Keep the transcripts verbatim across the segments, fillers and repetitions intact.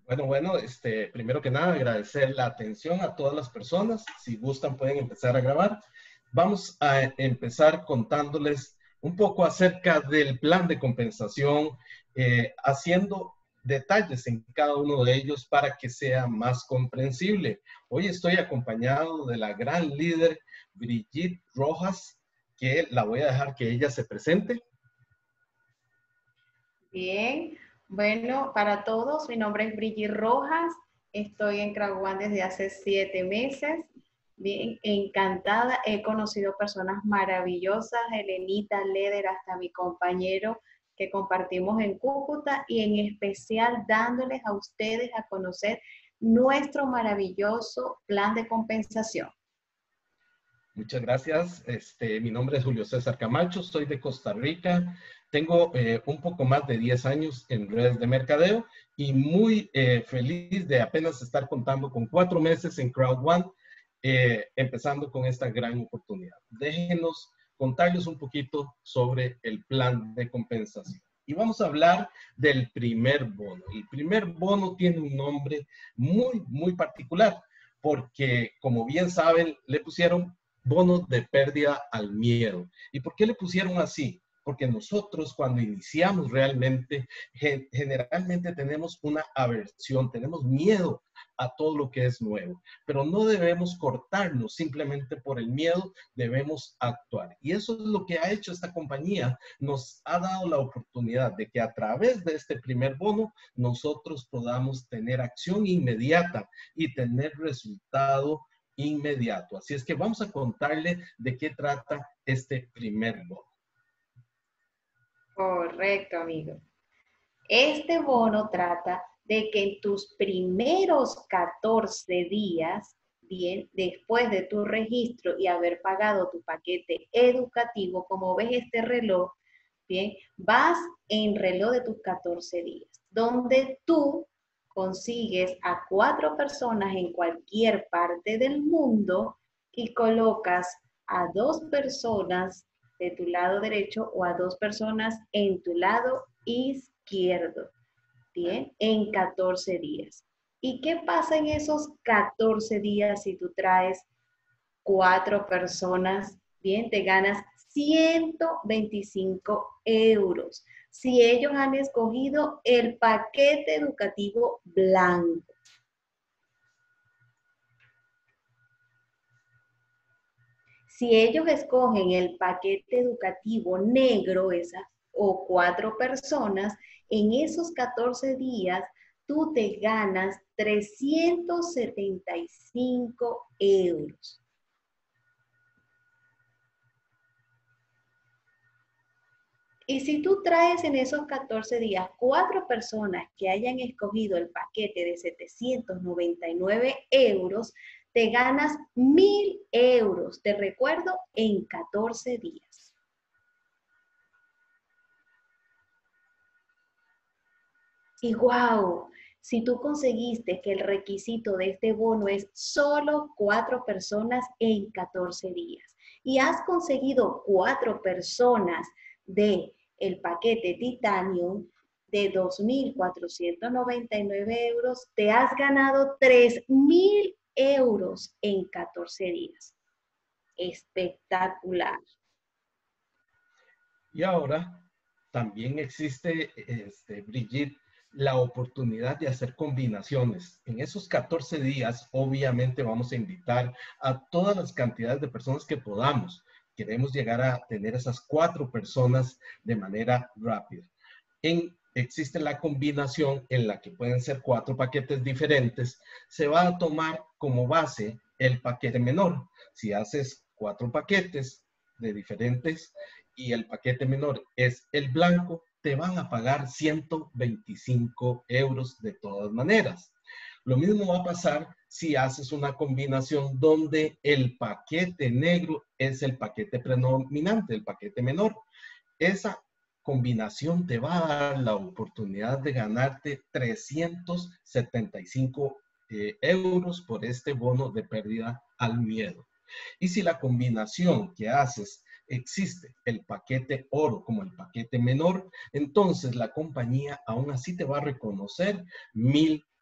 Bueno, bueno, este, primero que nada, agradecer la atención a todas las personas. Si gustan, pueden empezar a grabar. Vamos a empezar contándoles un poco acerca del plan de compensación, eh, haciendo detalles en cada uno de ellos para que sea más comprensible. Hoy estoy acompañado de la gran líder Brigitte Rojas, que la voy a dejar que ella se presente. Bien, bueno, para todos, mi nombre es Brigitte Rojas, estoy en Craguán desde hace siete meses. Bien, encantada, he conocido personas maravillosas, Helenita, Leder, hasta mi compañero que compartimos en Cúcuta y en especial dándoles a ustedes a conocer nuestro maravilloso plan de compensación. Muchas gracias. Este, mi nombre es Julio César Camacho, soy de Costa Rica. Tengo eh, un poco más de diez años en redes de mercadeo y muy eh, feliz de apenas estar contando con cuatro meses en Crowd One, eh, empezando con esta gran oportunidad. Déjenos contarles un poquito sobre el plan de compensación. Y vamos a hablar del primer bono. El primer bono tiene un nombre muy, muy particular, porque como bien saben, le pusieron bonos de pérdida al miedo. ¿Y por qué le pusieron así? Porque nosotros cuando iniciamos realmente, generalmente tenemos una aversión, tenemos miedo a todo lo que es nuevo, pero no debemos cortarnos simplemente por el miedo, debemos actuar. Y eso es lo que ha hecho esta compañía, nos ha dado la oportunidad de que a través de este primer bono nosotros podamos tener acción inmediata y tener resultado inmediato. Así es que vamos a contarle de qué trata este primer bono. Correcto, amigo. Este bono trata de que en tus primeros catorce días, bien, después de tu registro y haber pagado tu paquete educativo, como ves este reloj, bien, vas en reloj de tus catorce días, donde tú consigues a cuatro personas en cualquier parte del mundo y colocas a dos personas de tu lado derecho o a dos personas en tu lado izquierdo, bien, en catorce días. ¿Y qué pasa en esos catorce días si tú traes cuatro personas? Bien, te ganas ciento veinticinco euros. Si ellos han escogido el paquete educativo blanco. Si ellos escogen el paquete educativo negro, esas o cuatro personas, en esos catorce días tú te ganas trescientos setenta y cinco euros. Y si tú traes en esos catorce días cuatro personas que hayan escogido el paquete de setecientos noventa y nueve euros, te ganas mil euros, te recuerdo, en catorce días. Y wow, si tú conseguiste que el requisito de este bono es solo cuatro personas en catorce días y has conseguido cuatro personas de el paquete Titanium de dos mil cuatrocientos noventa y nueve euros, te has ganado tres mil euros en catorce días. Espectacular. Y ahora también existe, este, Brigitte, la oportunidad de hacer combinaciones. En esos catorce días, obviamente vamos a invitar a todas las cantidades de personas que podamos. Queremos llegar a tener esas cuatro personas de manera rápida. En, existe la combinación en la que pueden ser cuatro paquetes diferentes. Se va a tomar como base el paquete menor. Si haces cuatro paquetes de diferentes y el paquete menor es el blanco, te van a pagar ciento veinticinco euros de todas maneras. Lo mismo va a pasar si haces una combinación donde el paquete negro es el paquete predominante, el paquete menor. Esa combinación te va a dar la oportunidad de ganarte trescientos setenta y cinco eh, euros por este bono de pérdida al miedo. Y si la combinación que haces existe el paquete oro como el paquete menor, entonces la compañía aún así te va a reconocer mil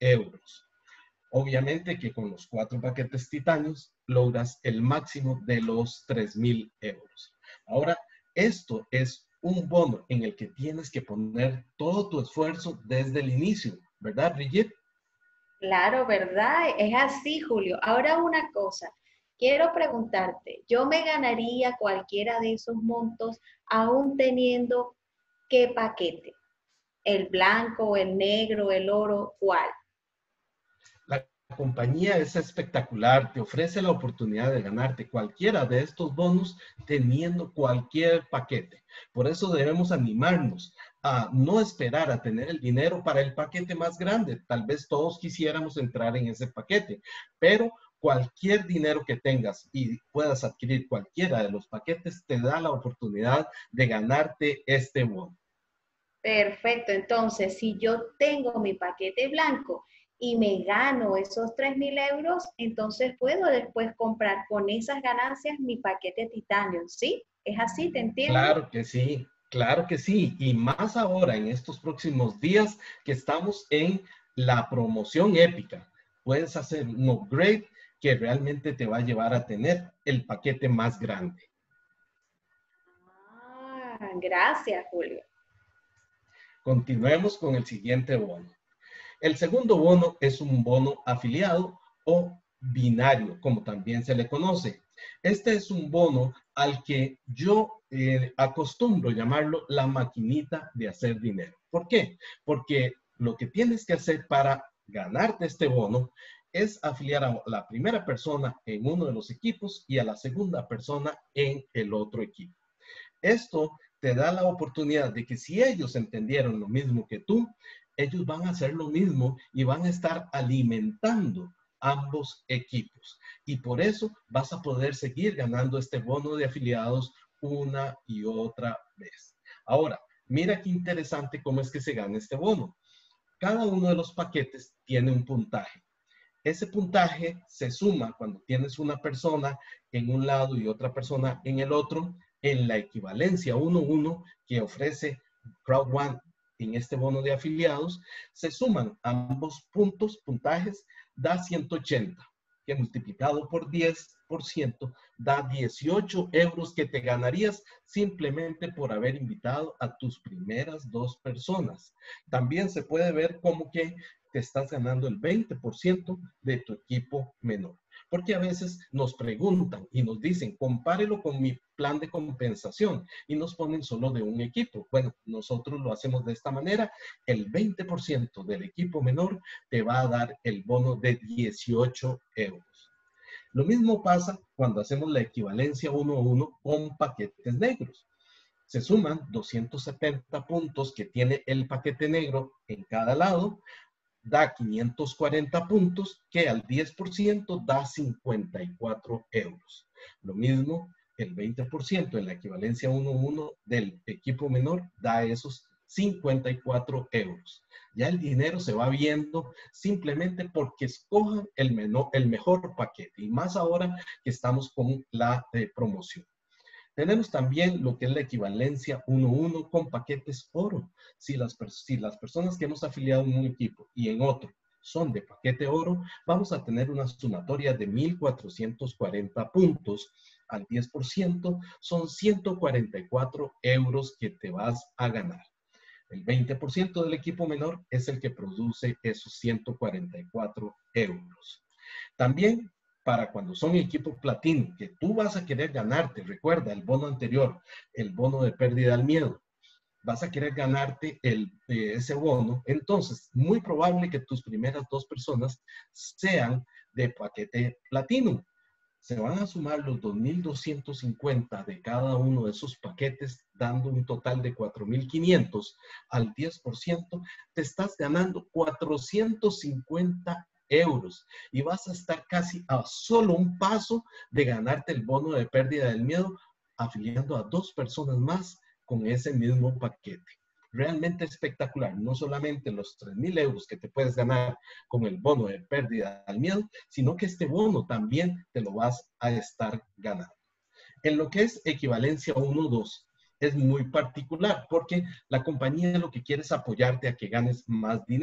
euros. Obviamente que con los cuatro paquetes titanios logras el máximo de los tres mil euros. Ahora, esto es un bono en el que tienes que poner todo tu esfuerzo desde el inicio, ¿verdad, Brigitte? Claro, ¿verdad? Es así, Julio. Ahora una cosa, quiero preguntarte, ¿yo me ganaría cualquiera de esos montos aún teniendo qué paquete? ¿El blanco, el negro, el oro? ¿Cuál? La compañía es espectacular, te ofrece la oportunidad de ganarte cualquiera de estos bonos teniendo cualquier paquete. Por eso debemos animarnos a no esperar a tener el dinero para el paquete más grande. Tal vez todos quisiéramos entrar en ese paquete, pero cualquier dinero que tengas y puedas adquirir cualquiera de los paquetes te da la oportunidad de ganarte este bono. Perfecto, entonces si yo tengo mi paquete blanco y me gano esos tres mil euros, entonces puedo después comprar con esas ganancias mi paquete titanio, ¿sí? ¿Es así? ¿Te entiendo? Claro que sí, claro que sí. Y más ahora en estos próximos días que estamos en la promoción épica. Puedes hacer un upgrade que realmente te va a llevar a tener el paquete más grande. Ah, gracias, Julio. Continuemos con el siguiente bono. El segundo bono es un bono afiliado o binario, como también se le conoce. Este es un bono al que yo eh, acostumbro llamarlo la maquinita de hacer dinero. ¿Por qué? Porque lo que tienes que hacer para ganarte este bono es afiliar a la primera persona en uno de los equipos y a la segunda persona en el otro equipo. Esto te da la oportunidad de que si ellos entendieron lo mismo que tú, ellos van a hacer lo mismo y van a estar alimentando ambos equipos. Y por eso vas a poder seguir ganando este bono de afiliados una y otra vez. Ahora, mira qué interesante cómo es que se gana este bono. Cada uno de los paquetes tiene un puntaje. Ese puntaje se suma cuando tienes una persona en un lado y otra persona en el otro, en la equivalencia uno uno que ofrece Crowd One en este bono de afiliados, se suman ambos puntos, puntajes, da ciento ochenta, que multiplicado por diez por ciento da dieciocho euros que te ganarías simplemente por haber invitado a tus primeras dos personas. También se puede ver como que te estás ganando el veinte por ciento de tu equipo menor. Porque a veces nos preguntan y nos dicen, compárelo con mi plan de compensación y nos ponen solo de un equipo. Bueno, nosotros lo hacemos de esta manera. El veinte por ciento del equipo menor te va a dar el bono de dieciocho euros. Lo mismo pasa cuando hacemos la equivalencia uno a uno con paquetes negros. Se suman doscientos setenta puntos que tiene el paquete negro en cada lado, da quinientos cuarenta puntos, que al diez por ciento da cincuenta y cuatro euros. Lo mismo, el veinte por ciento en la equivalencia uno a uno del equipo menor da esos cincuenta y cuatro euros. Ya el dinero se va viendo simplemente porque escojan el, menor, el mejor paquete, y más ahora que estamos con la eh, promoción. Tenemos también lo que es la equivalencia uno a uno con paquetes oro. Si las, si las personas que hemos afiliado en un equipo y en otro son de paquete oro, vamos a tener una sumatoria de mil cuatrocientos cuarenta puntos. Al diez por ciento son ciento cuarenta y cuatro euros que te vas a ganar. El veinte por ciento del equipo menor es el que produce esos ciento cuarenta y cuatro euros. También para cuando son equipo platino, que tú vas a querer ganarte, recuerda el bono anterior, el bono de pérdida al miedo, vas a querer ganarte el, eh, ese bono, entonces muy probable que tus primeras dos personas sean de paquete platino. Se van a sumar los dos mil doscientos cincuenta de cada uno de esos paquetes, dando un total de cuatro mil quinientos. Al diez por ciento, te estás ganando cuatrocientos cincuenta euros y vas a estar casi a solo un paso de ganarte el bono de pérdida del miedo, afiliando a dos personas más con ese mismo paquete. Realmente espectacular, no solamente los tres mil euros que te puedes ganar con el bono de pérdida al miedo, sino que este bono también te lo vas a estar ganando. En lo que es equivalencia uno dos, es muy particular porque la compañía lo que quiere es apoyarte a que ganes más dinero.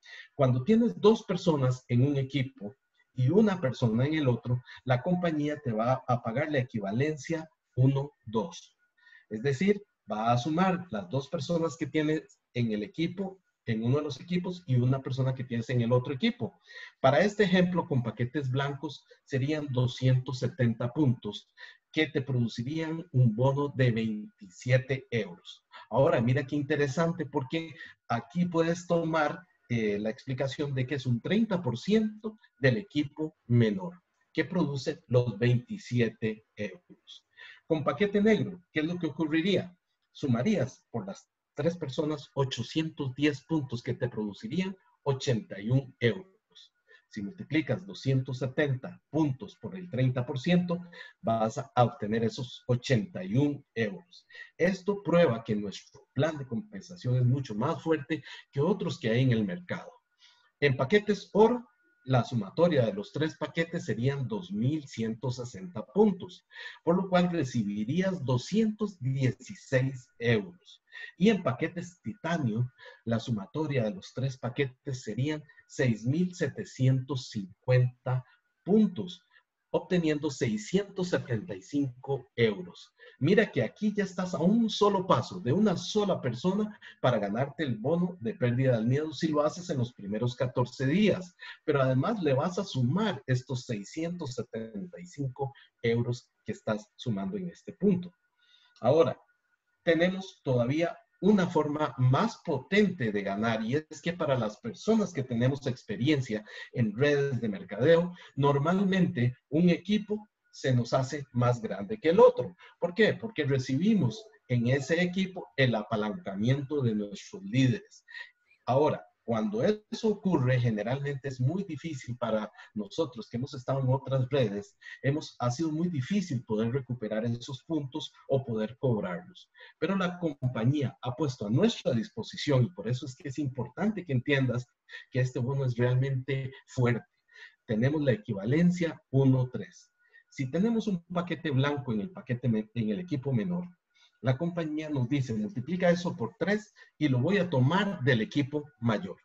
Cuando tienes dos personas en un equipo y una persona en el otro, la compañía te va a pagar la equivalencia uno dos. Es decir, va a sumar las dos personas que tienes en el equipo, en uno de los equipos, y una persona que tienes en el otro equipo. Para este ejemplo, con paquetes blancos serían doscientos setenta puntos que te producirían un bono de veintisiete euros. Ahora, mira qué interesante, porque aquí puedes tomar eh, la explicación de que es un treinta por ciento del equipo menor, que produce los veintisiete euros. Con paquete negro, ¿qué es lo que ocurriría? Sumarías por las tres personas ochocientos diez puntos que te producirían ochenta y un euros. Si multiplicas doscientos setenta puntos por el treinta por ciento, vas a obtener esos ochenta y un euros. Esto prueba que nuestro plan de compensación es mucho más fuerte que otros que hay en el mercado. En paquetes oro, la sumatoria de los tres paquetes serían dos mil ciento sesenta puntos, por lo cual recibirías doscientos dieciséis euros. Y en paquetes titanio, la sumatoria de los tres paquetes serían seis mil setecientos cincuenta puntos, obteniendo seiscientos setenta y cinco euros. Mira que aquí ya estás a un solo paso de una sola persona para ganarte el bono de pérdida del miedo si lo haces en los primeros catorce días. Pero además le vas a sumar estos seiscientos setenta y cinco euros que estás sumando en este punto. Ahora, tenemos todavía una forma más potente de ganar, y es que para las personas que tenemos experiencia en redes de mercadeo, normalmente un equipo se nos hace más grande que el otro. ¿Por qué? Porque recibimos en ese equipo el apalancamiento de nuestros líderes. Ahora, cuando eso ocurre, generalmente es muy difícil para nosotros que hemos estado en otras redes, hemos, ha sido muy difícil poder recuperar esos puntos o poder cobrarlos. Pero la compañía ha puesto a nuestra disposición, y por eso es que es importante que entiendas que este bono es realmente fuerte. Tenemos la equivalencia uno tres. Si tenemos un paquete blanco en el, paquete, en el equipo menor, la compañía nos dice, multiplica eso por tres y lo voy a tomar del equipo mayor.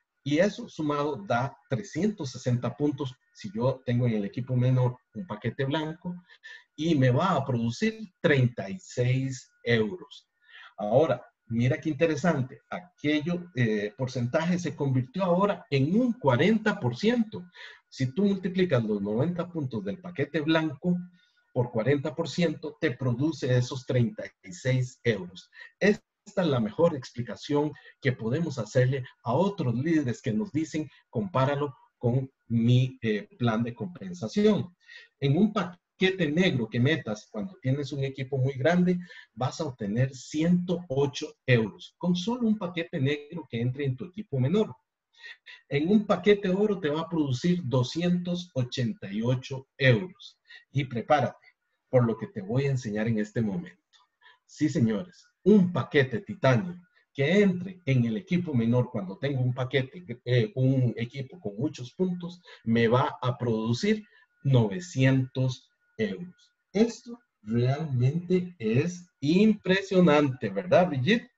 Y eso sumado da trescientos sesenta puntos si yo tengo en el equipo menor un paquete blanco, y me va a producir treinta y seis euros. Ahora, mira qué interesante, aquello eh, porcentaje se convirtió ahora en un cuarenta por ciento. Si tú multiplicas los noventa puntos del paquete blanco por cuarenta por ciento, te produce esos treinta y seis euros. Esta es la mejor explicación que podemos hacerle a otros líderes que nos dicen, compáralo con mi eh, plan de compensación. En un paquete negro que metas cuando tienes un equipo muy grande, vas a obtener ciento ocho euros, con solo un paquete negro que entre en tu equipo menor. En un paquete oro te va a producir doscientos ochenta y ocho euros. Y prepárate por lo que te voy a enseñar en este momento. Sí, señores, un paquete titanio que entre en el equipo menor cuando tengo un paquete, eh, un equipo con muchos puntos, me va a producir novecientos euros. Esto realmente es impresionante, ¿verdad, Brigitte?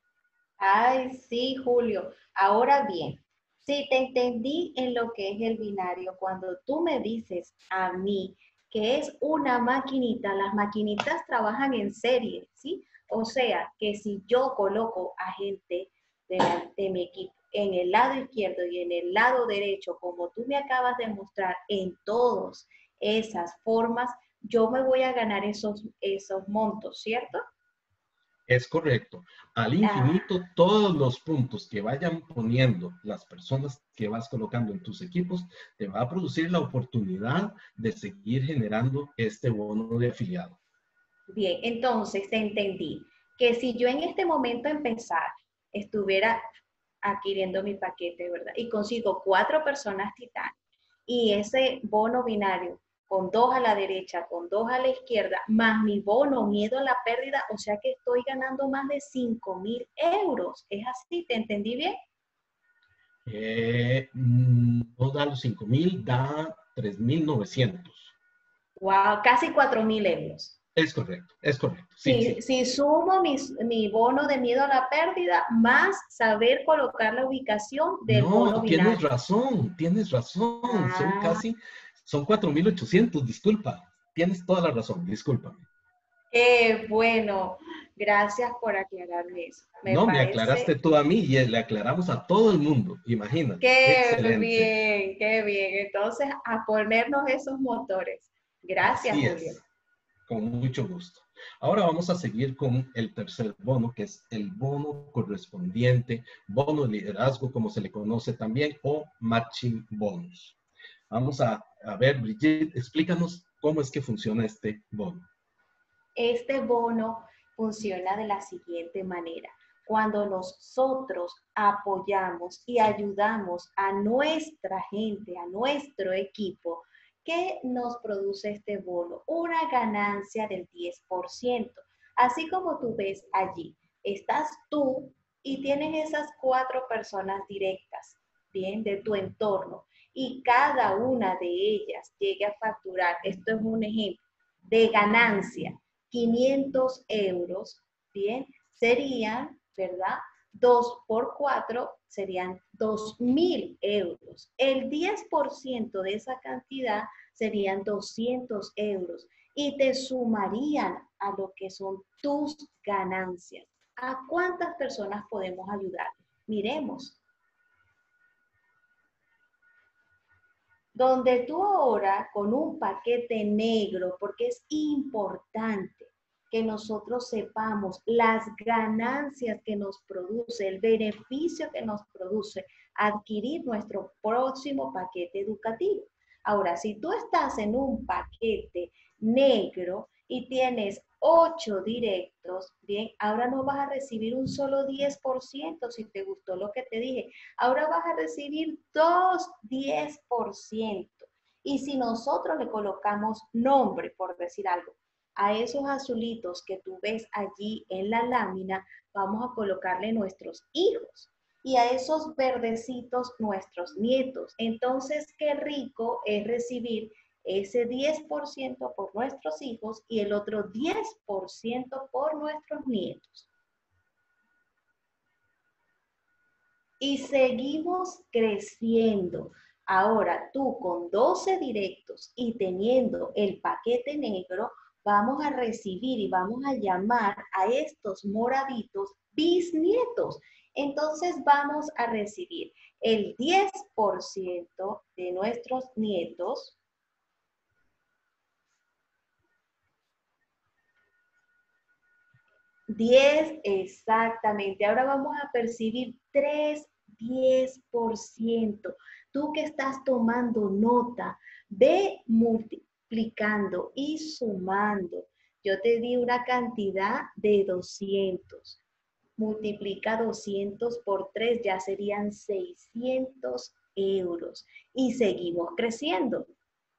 Ay, sí, Julio. Ahora bien, si te entendí en lo que es el binario, cuando tú me dices a mí que es una maquinita, las maquinitas trabajan en serie, ¿sí? O sea, que si yo coloco a gente de, la, de mi equipo en el lado izquierdo y en el lado derecho, como tú me acabas de mostrar, en todas esas formas, yo me voy a ganar esos, esos montos, ¿cierto? Es correcto. Al Ah, infinito, todos los puntos que vayan poniendo las personas que vas colocando en tus equipos, te va a producir la oportunidad de seguir generando este bono de afiliado. bien, entonces te entendí que si yo en este momento empezar estuviera adquiriendo mi paquete, ¿verdad? Y consigo cuatro personas titán y ese bono binario con dos a la derecha, con dos a la izquierda, más mi bono, miedo a la pérdida, o sea que estoy ganando más de cinco mil euros. ¿Es así? ¿Te entendí bien? Eh, no da los cinco mil, da tres mil novecientos. Wow, casi cuatro mil euros. Es correcto, es correcto. Sí, Si, sí. si sumo mi, mi bono de miedo a la pérdida, más saber colocar la ubicación del bono No, tienes binario. razón, tienes razón. Son Ah, casi, son cuatro mil ochocientos, disculpa. Tienes toda la razón, discúlpame. qué bueno. Gracias por aclararme eso. Me No, me aclaraste parece tú a mí y le aclaramos a todo el mundo. Imagínate. qué Excelente. bien, qué bien. Entonces, a ponernos esos motores. Gracias, Así Julio. es, con mucho gusto. Ahora vamos a seguir con el tercer bono, que es el bono correspondiente, bono de liderazgo, como se le conoce también, o matching bonus. Vamos a, a ver, Brigitte, explícanos cómo es que funciona este bono. Este bono funciona de la siguiente manera. Cuando nosotros apoyamos y ayudamos a nuestra gente, a nuestro equipo, ¿qué nos produce este bono? Una ganancia del diez por ciento. Así como tú ves allí, estás tú y tienes esas cuatro personas directas, bien, de tu entorno, y cada una de ellas llegue a facturar, esto es un ejemplo, de ganancia quinientos euros, bien, serían, ¿verdad? dos por cuatro serían dos mil euros. El diez por ciento de esa cantidad serían doscientos euros y te sumarían a lo que son tus ganancias. ¿A cuántas personas podemos ayudar? Miremos. Donde tú ahora con un paquete negro, porque es importante que nosotros sepamos las ganancias que nos produce, el beneficio que nos produce adquirir nuestro próximo paquete educativo. Ahora, si tú estás en un paquete negro y tienes ocho directos, bien, ahora no vas a recibir un solo diez por ciento si te gustó lo que te dije. Ahora vas a recibir dos diez por ciento. Y si nosotros le colocamos nombre, por decir algo, a esos azulitos que tú ves allí en la lámina, vamos a colocarle nuestros hijos. Y a esos verdecitos, nuestros nietos. Entonces, qué rico es recibir ese diez por ciento por nuestros hijos y el otro diez por ciento por nuestros nietos. Y seguimos creciendo. Ahora tú con doce directos y teniendo el paquete negro, vamos a recibir y vamos a llamar a estos moraditos bisnietos. Entonces vamos a recibir el diez por ciento de nuestros nietos, diez exactamente. Ahora vamos a percibir tres diez por ciento. Tú que estás tomando nota, ve multiplicando y sumando. Yo te di una cantidad de doscientos. Multiplica doscientos por tres, ya serían seiscientos euros. Y seguimos creciendo.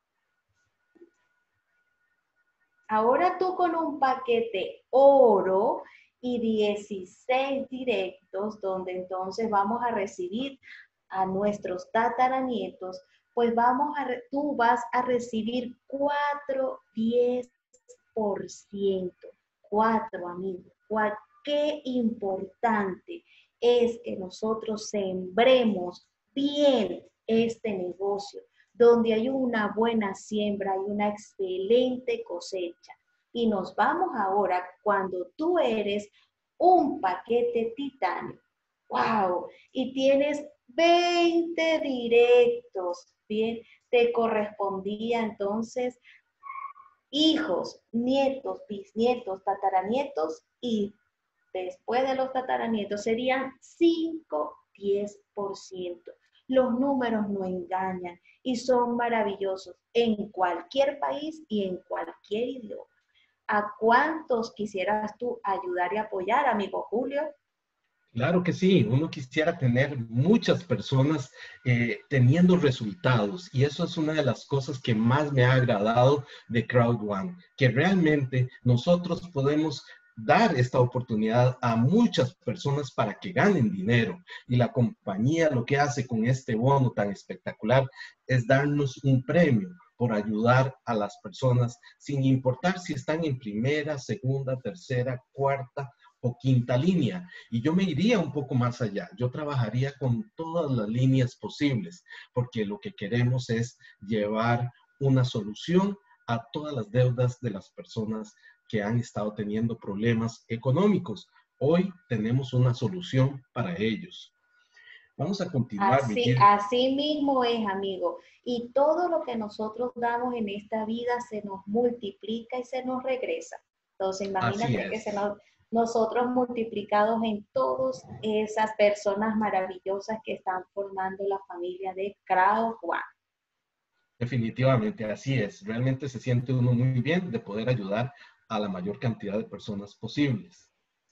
Ahora tú con un paquete oro y dieciséis directos, donde entonces vamos a recibir a nuestros tataranietos, pues vamos a, tú vas a recibir cuatro diez por ciento. cuatro, amigos. Qué importante es que nosotros sembremos bien este negocio, donde hay una buena siembra, hay una excelente cosecha. Y nos vamos ahora cuando tú eres un paquete titanio. ¡Wow! Y tienes veinte directos. Bien, te correspondía entonces hijos, nietos, bisnietos, tataranietos y después de los tataranietos serían cinco, diez por ciento. Los números no engañan y son maravillosos en cualquier país y en cualquier idioma. ¿A cuántos quisieras tú ayudar y apoyar, amigo Julio? Claro que sí, uno quisiera tener muchas personas eh, teniendo resultados y eso es una de las cosas que más me ha agradado de Crowd One, que realmente nosotros podemos dar esta oportunidad a muchas personas para que ganen dinero y la compañía lo que hace con este bono tan espectacular es darnos un premio, por ayudar a las personas, sin importar si están en primera, segunda, tercera, cuarta o quinta línea. Y yo me iría un poco más allá. Yo trabajaría con todas las líneas posibles, porque lo que queremos es llevar una solución a todas las deudas de las personas que han estado teniendo problemas económicos. Hoy tenemos una solución para ellos. Vamos a continuar, Así, Brigitte. así mismo es, amigo. Y todo lo que nosotros damos en esta vida se nos multiplica y se nos regresa. Entonces, Así imagínate que es. se nos, nosotros multiplicados en todas esas personas maravillosas que están formando la familia de Crowd One. Definitivamente, así es. Realmente se siente uno muy bien de poder ayudar a la mayor cantidad de personas posibles.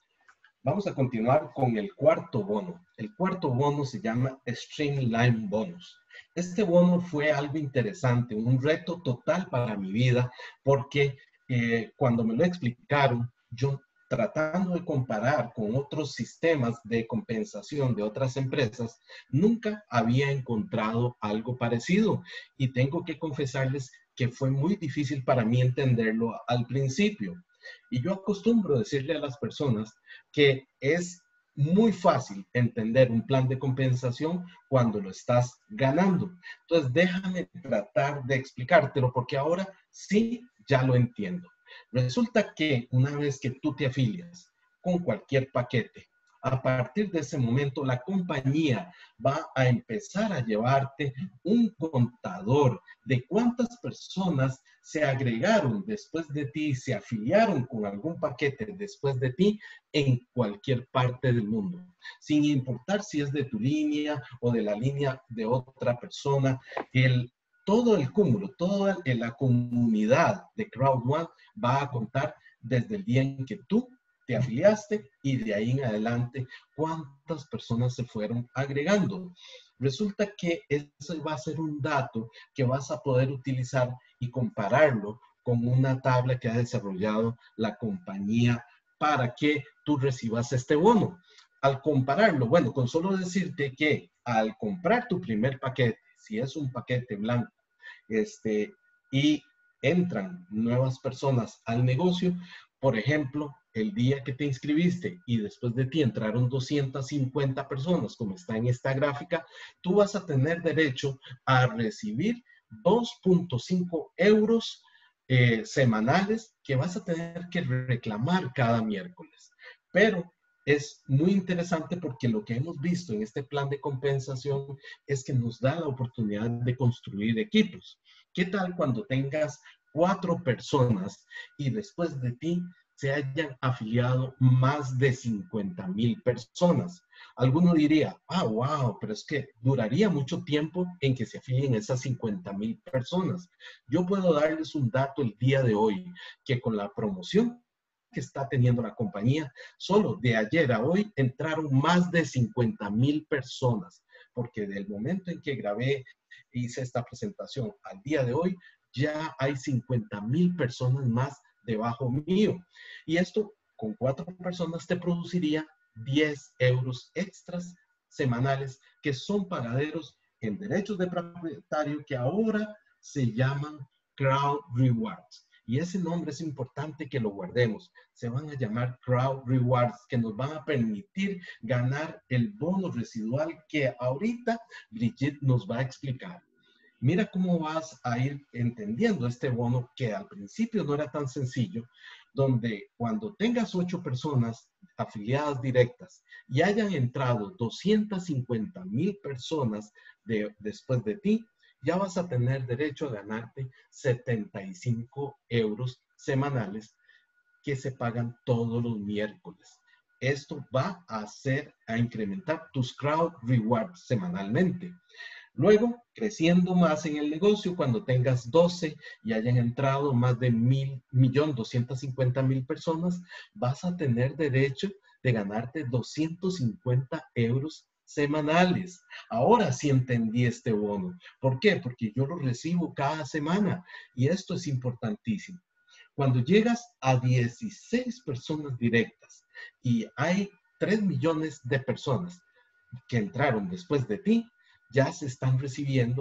Vamos a continuar con el cuarto bono. El cuarto bono se llama Streamline Bonus. Este bono fue algo interesante, un reto total para mi vida, porque eh, cuando me lo explicaron, yo tratando de comparar con otros sistemas de compensación de otras empresas, nunca había encontrado algo parecido. Y tengo que confesarles que fue muy difícil para mí entenderlo al principio. Y yo acostumbro decirle a las personas que es muy fácil entender un plan de compensación cuando lo estás ganando. Entonces, déjame tratar de explicártelo porque ahora sí ya lo entiendo. Resulta que una vez que tú te afilias con cualquier paquete, a partir de ese momento la compañía va a empezar a llevarte un contador de cuántas personas se agregaron después de ti, se afiliaron con algún paquete después de ti en cualquier parte del mundo, sin importar si es de tu línea o de la línea de otra persona. El, todo el cúmulo, toda la comunidad de Crowd One va a contar desde el día en que tú te afiliaste y de ahí en adelante cuántas personas se fueron agregando. Resulta que eso va a ser un dato que vas a poder utilizar y compararlo con una tabla que ha desarrollado la compañía para que tú recibas este bono. Al compararlo, bueno, con solo decirte que al comprar tu primer paquete, si es un paquete blanco, este, y entran nuevas personas al negocio, por ejemplo, el día que te inscribiste y después de ti entraron doscientas cincuenta personas, como está en esta gráfica, tú vas a tener derecho a recibir dos punto cinco euros eh, semanales que vas a tener que reclamar cada miércoles. Pero es muy interesante porque lo que hemos visto en este plan de compensación es que nos da la oportunidad de construir equipos. ¿Qué tal cuando tengas cuatro personas y después de ti se hayan afiliado más de cincuenta mil personas? Alguno diría, ah, wow, pero es que duraría mucho tiempo en que se afilien esas cincuenta mil personas. Yo puedo darles un dato el día de hoy, que con la promoción que está teniendo la compañía, solo de ayer a hoy entraron más de cincuenta mil personas, porque del momento en que grabé, hice esta presentación al día de hoy, ya hay cincuenta mil personas más debajo mío. Y esto con cuatro personas te produciría diez euros extras semanales que son pagaderos en derechos de propietario que ahora se llaman Crowd Rewards. Y ese nombre es importante que lo guardemos. Se van a llamar Crowd Rewards, que nos van a permitir ganar el bono residual que ahorita Brigitte nos va a explicar. Mira cómo vas a ir entendiendo este bono que al principio no era tan sencillo, donde cuando tengas ocho personas afiliadas directas y hayan entrado doscientas cincuenta mil personas de, después de ti, ya vas a tener derecho a ganarte setenta y cinco euros semanales que se pagan todos los miércoles. Esto va a hacer, a incrementar tus Crowd Rewards semanalmente. Luego, creciendo más en el negocio, cuando tengas doce y hayan entrado más de mil, millón doscientas cincuenta mil personas, vas a tener derecho de ganarte doscientos cincuenta euros semanales. Ahora sí entendí este bono. ¿Por qué? Porque yo lo recibo cada semana y esto es importantísimo. Cuando llegas a dieciséis personas directas y hay tres millones de personas que entraron después de ti, ya se están recibiendo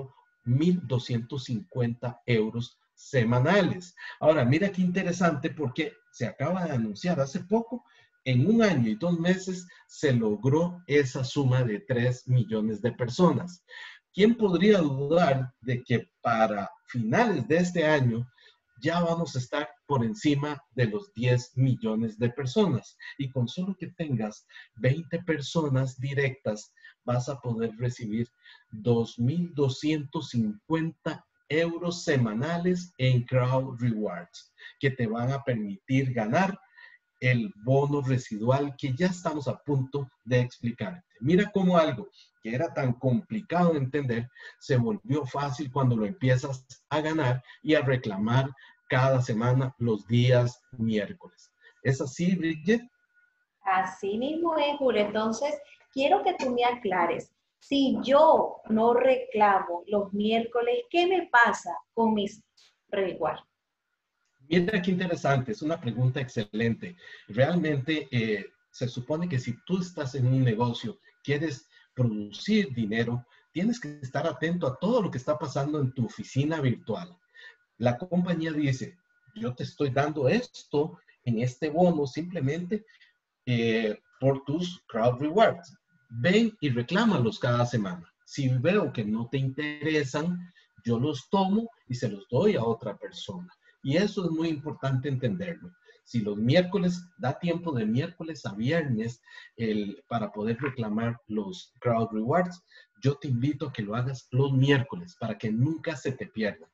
mil doscientos cincuenta euros semanales. Ahora, mira qué interesante porque se acaba de anunciar hace poco, en un año y dos meses se logró esa suma de tres millones de personas. ¿Quién podría dudar de que para finales de este año ya vamos a estar por encima de los diez millones de personas? Y con solo que tengas veinte personas directas, vas a poder recibir dos mil doscientos cincuenta euros semanales en Crowd Rewards, que te van a permitir ganar el bono residual que ya estamos a punto de explicarte. Mira cómo algo que era tan complicado de entender se volvió fácil cuando lo empiezas a ganar y a reclamar cada semana los días miércoles. ¿Es así, Bridget? Así mismo es, Julio. Entonces, quiero que tú me aclares. Si yo no reclamo los miércoles, ¿qué me pasa con mis rewards? Mira qué interesante, es una pregunta excelente. Realmente eh, se supone que si tú estás en un negocio, quieres producir dinero, tienes que estar atento a todo lo que está pasando en tu oficina virtual. La compañía dice, yo te estoy dando esto en este bono simplemente eh, por tus crowd rewards. Ven y reclámalos cada semana. Si veo que no te interesan, yo los tomo y se los doy a otra persona. Y eso es muy importante entenderlo. Si los miércoles, da tiempo de miércoles a viernes el, para poder reclamar los crowd rewards, yo te invito a que lo hagas los miércoles para que nunca se te pierdan.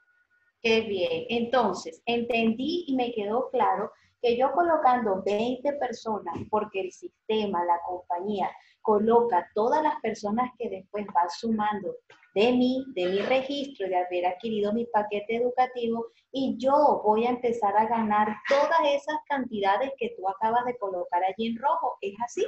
Qué bien. Entonces, entendí y me quedó claro que yo colocando veinte personas, porque el sistema, la compañía, coloca todas las personas que después va sumando de mí, de mi registro, de haber adquirido mi paquete educativo, y yo voy a empezar a ganar todas esas cantidades que tú acabas de colocar allí en rojo. ¿Es así?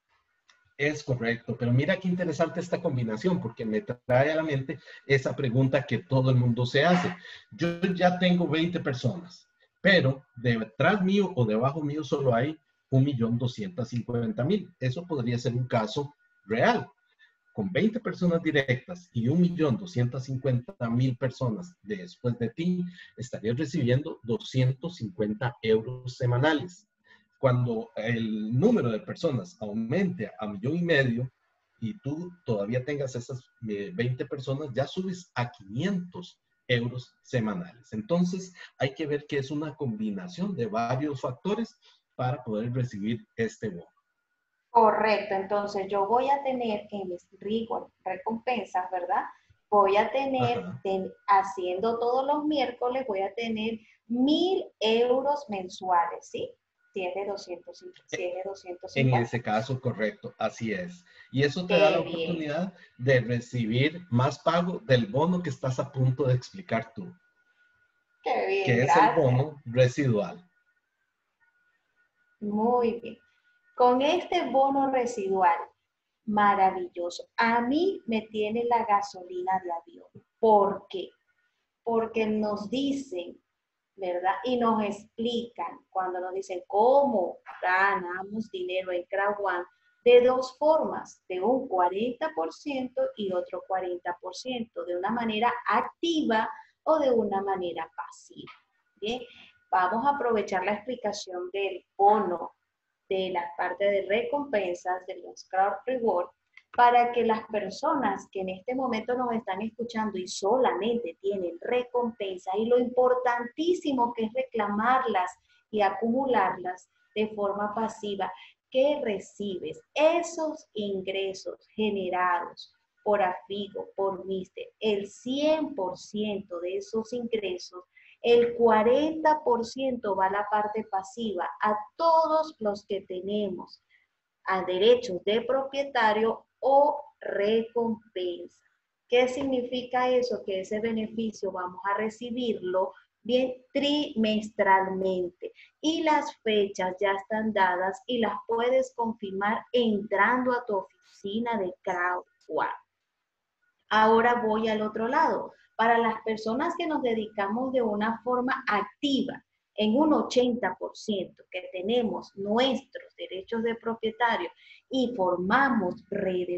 Es correcto, pero mira qué interesante esta combinación, porque me trae a la mente esa pregunta que todo el mundo se hace. Yo ya tengo veinte personas, pero detrás mío o debajo mío solo hay un millón doscientos cincuenta mil. Eso podría ser un caso real. Con veinte personas directas y un millón doscientos cincuenta mil personas después de ti, estarías recibiendo doscientos cincuenta euros semanales. Cuando el número de personas aumente a millón y medio y tú todavía tengas esas veinte personas, ya subes a quinientos euros semanales. Entonces, hay que ver que es una combinación de varios factores para poder recibir este bono. Correcto, entonces yo voy a tener en mis reward recompensas, ¿verdad? Voy a tener, Ajá. ten, haciendo todos los miércoles, voy a tener mil euros mensuales, ¿sí? Si es de doscientos, si es de doscientos En cincuenta. ese caso, correcto, así es. Y eso te da la Qué bien, oportunidad de recibir más pago del bono que estás a punto de explicar tú, qué bien, que es el gracias. bono residual. Muy bien. Con este bono residual, maravilloso. A mí me tiene la gasolina de avión. ¿Por qué? Porque nos dicen, ¿verdad? Y nos explican cuando nos dicen cómo ganamos dinero en Crowd de dos formas, de un cuarenta por ciento y otro cuarenta por ciento, de una manera activa o de una manera pasiva. Bien, vamos a aprovechar la explicación del bono de la parte de recompensas de los Crowd Reward para que las personas que en este momento nos están escuchando y solamente tienen recompensa y lo importantísimo que es reclamarlas y acumularlas de forma pasiva, que recibes esos ingresos generados por Afigo, por Mister, el cien por ciento de esos ingresos, el cuarenta por ciento va a la parte pasiva, a todos los que tenemos a derechos de propietario o recompensa. ¿Qué significa eso? Que ese beneficio vamos a recibirlo bien trimestralmente y las fechas ya están dadas y las puedes confirmar entrando a tu oficina de CrowdWork. Ahora voy al otro lado. Para las personas que nos dedicamos de una forma activa, en un ochenta por ciento que tenemos nuestros derechos de propietario y formamos redes,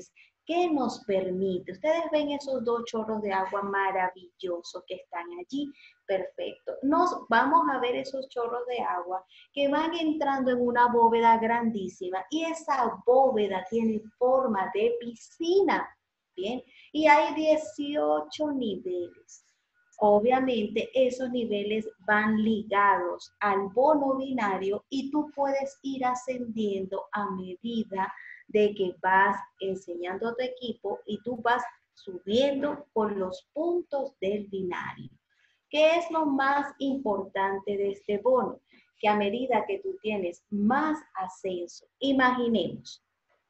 ¿Qué nos permite? Ustedes ven esos dos chorros de agua maravillosos que están allí. Perfecto. Nos vamos a ver esos chorros de agua que van entrando en una bóveda grandísima y esa bóveda tiene forma de piscina. Bien, y hay dieciocho niveles. Obviamente esos niveles van ligados al bono binario y tú puedes ir ascendiendo a medida de que vas enseñando a tu equipo y tú vas subiendo por los puntos del binario. ¿Qué es lo más importante de este bono? Que a medida que tú tienes más ascenso, imaginemos,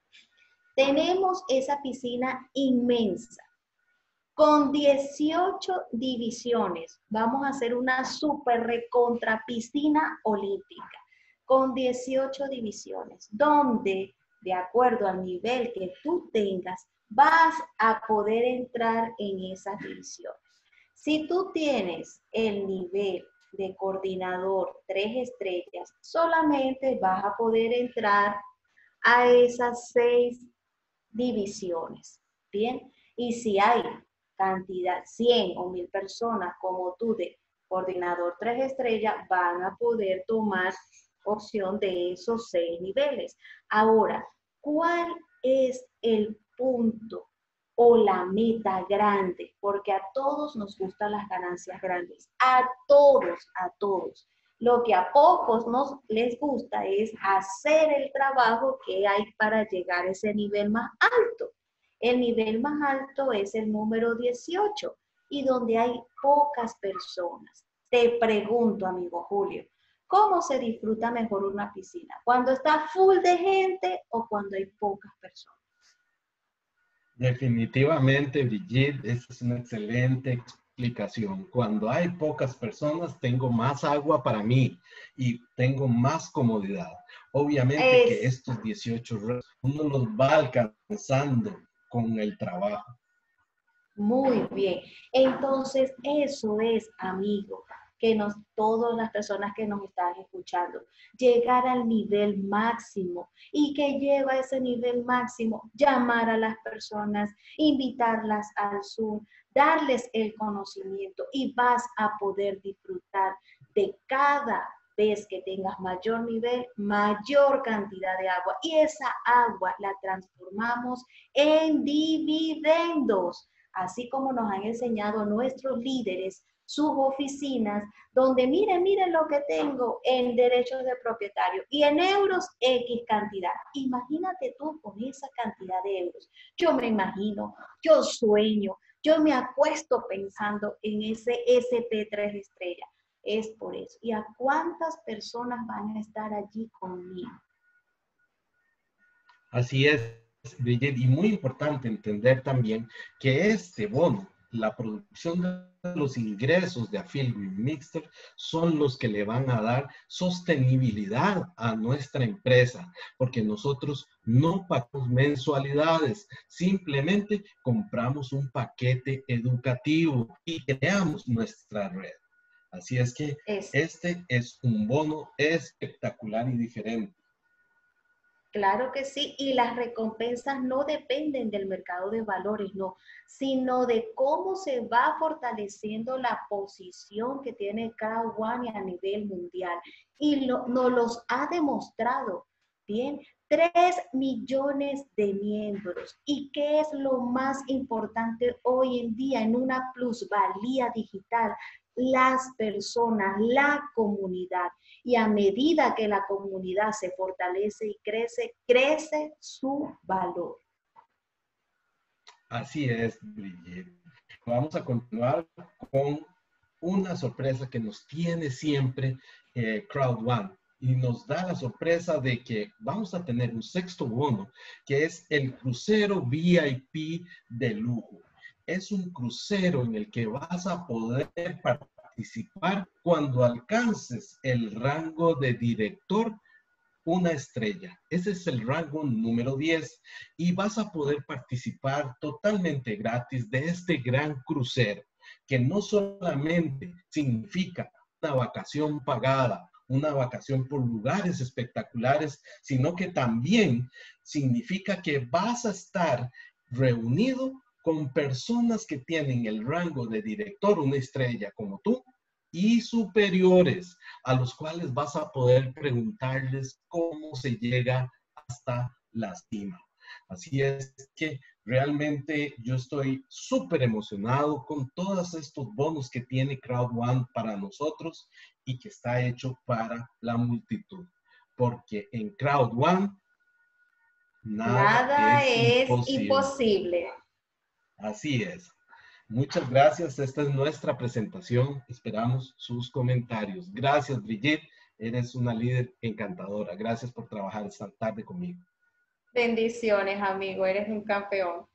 tenemos esa piscina inmensa con dieciocho divisiones. Vamos a hacer una super recontra piscina olímpica con dieciocho divisiones, donde de acuerdo al nivel que tú tengas, vas a poder entrar en esas divisiones. Si tú tienes el nivel de coordinador tres estrellas, solamente vas a poder entrar a esas seis divisiones, ¿bien? Y si hay cantidad, cien o mil personas como tú de coordinador tres estrellas, van a poder tomar opción de esos seis niveles. Ahora, ¿cuál es el punto o la meta grande? Porque a todos nos gustan las ganancias grandes, a todos, a todos. Lo que a pocos nos les gusta es hacer el trabajo que hay para llegar a ese nivel más alto. El nivel más alto es el número dieciocho y donde hay pocas personas. Te pregunto, amigo Julio, ¿cómo se disfruta mejor una piscina? ¿Cuando está full de gente o cuando hay pocas personas? Definitivamente, Brigitte, esa es una excelente explicación. Cuando hay pocas personas, tengo más agua para mí y tengo más comodidad. Obviamente Es... que estos dieciocho retos uno los va alcanzando con el trabajo. Muy bien. Entonces, eso es, amigo, que nos, todas las personas que nos están escuchando, llegar al nivel máximo. ¿Y que lleva a ese nivel máximo? Llamar a las personas, invitarlas al Zoom, darles el conocimiento y vas a poder disfrutar de cada vez que tengas mayor nivel, mayor cantidad de agua. Y esa agua la transformamos en dividendos. Así como nos han enseñado nuestros líderes, sus oficinas, donde miren, miren lo que tengo en derechos de propietario y en euros X cantidad. Imagínate tú con esa cantidad de euros. Yo me imagino, yo sueño, yo me acuesto pensando en ese S P tres estrellas. Es por eso. ¿Y a cuántas personas van a estar allí conmigo? Así es, Brigitte, y muy importante entender también que este bono, la producción de los ingresos de Affiliate Mixter, son los que le van a dar sostenibilidad a nuestra empresa, porque nosotros no pagamos mensualidades, simplemente compramos un paquete educativo y creamos nuestra red. Así es que es. este es un bono espectacular y diferente. Claro que sí, y las recompensas no dependen del mercado de valores, no, sino de cómo se va fortaleciendo la posición que tiene Crowd One a nivel mundial. Y lo, nos los ha demostrado, ¿bien? Tres millones de miembros. ¿Y qué es lo más importante hoy en día en una plusvalía digital? Las personas, la comunidad. Y a medida que la comunidad se fortalece y crece, crece su valor. Así es, Brigitte. Vamos a continuar con una sorpresa que nos tiene siempre eh, Crowd One. Y nos da la sorpresa de que vamos a tener un sexto bono, que es el crucero V I P de lujo. Es un crucero en el que vas a poder participar cuando alcances el rango de director una estrella. Ese es el rango número diez y vas a poder participar totalmente gratis de este gran crucero, que no solamente significa una vacación pagada, una vacación por lugares espectaculares, sino que también significa que vas a estar reunido con personas que tienen el rango de director, una estrella como tú, y superiores, a los cuales vas a poder preguntarles cómo se llega hasta la cima. Así es que realmente yo estoy súper emocionado con todos estos bonos que tiene Crowd One para nosotros y que está hecho para la multitud. Porque en Crowd One nada, Nada es es imposible. imposible. Así es. Muchas gracias. Esta es nuestra presentación. Esperamos sus comentarios. Gracias, Brigitte. Eres una líder encantadora. Gracias por trabajar esta tarde conmigo. Bendiciones, amigo. Eres un campeón.